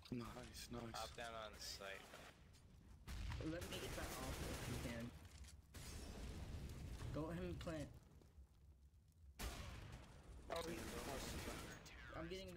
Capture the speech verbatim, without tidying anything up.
Nice, nice. Hop down on site. Let me get that off if you can. Go let him plant. Oh, he's I'm getting